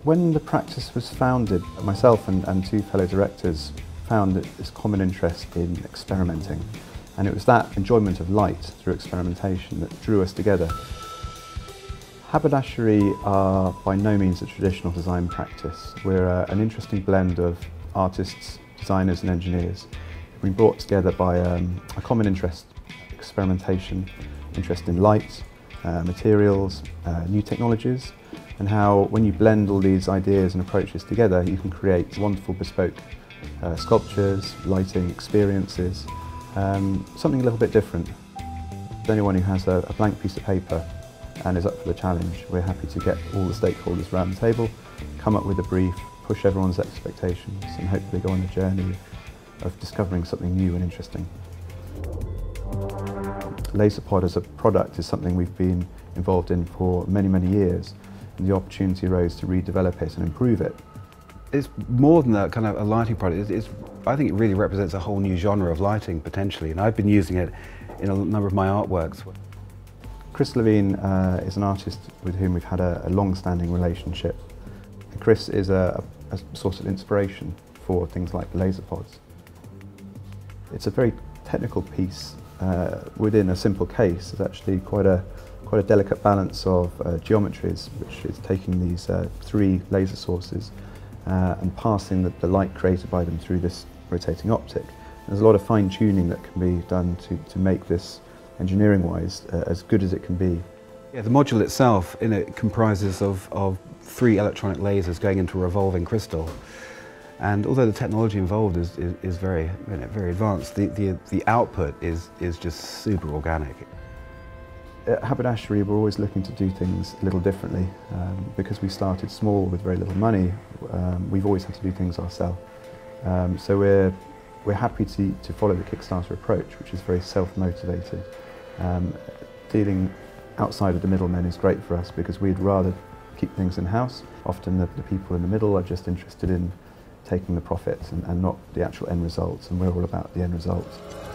When the practice was founded, myself and two fellow directors found this common interest in experimenting, and it was that enjoyment of light through experimentation that drew us together. Haberdashery are by no means a traditional design practice. We're an interesting blend of artists, designers and engineers. We've been brought together by a common interest, experimentation, interest in light, materials, new technologies, and how when you blend all these ideas and approaches together you can create wonderful bespoke sculptures, lighting, experiences, something a little bit different. Anyone who has a blank piece of paper and is up for the challenge, we're happy to get all the stakeholders around the table, come up with a brief, push everyone's expectations and hopefully go on a journey of discovering something new and interesting. LaserPod as a product is something we've been involved in for many, many years, and the opportunity arose to redevelop it and improve it. It's more than a kind of a lighting product. I think it really represents a whole new genre of lighting potentially, and I've been using it in a number of my artworks. Chris Levine is an artist with whom we've had a long-standing relationship. And Chris is a source of inspiration for things like LaserPods. It's a very technical piece within a simple case. It's actually quite a delicate balance of geometries, which is taking these three laser sources and passing the light created by them through this rotating optic. There's a lot of fine-tuning that can be done to make this, engineering-wise, as good as it can be. Yeah, the module itself comprises of three electronic lasers going into a revolving crystal. And although the technology involved is very, very advanced, the output is just super organic. At Haberdashery, we're always looking to do things a little differently. Because we started small with very little money, we've always had to do things ourselves. So we're happy to follow the Kickstarter approach, which is very self-motivated. Dealing outside of the middlemen is great for us because we'd rather keep things in-house. Often the people in the middle are just interested in taking the profits and not the actual end results, and we're all about the end result.